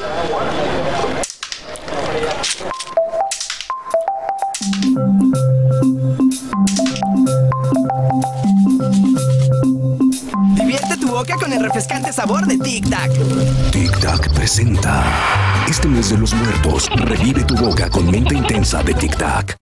Divierte tu boca con el refrescante sabor de Tic Tac. Tic Tac presenta este mes de los muertos. Revive tu boca con menta intensa de Tic Tac.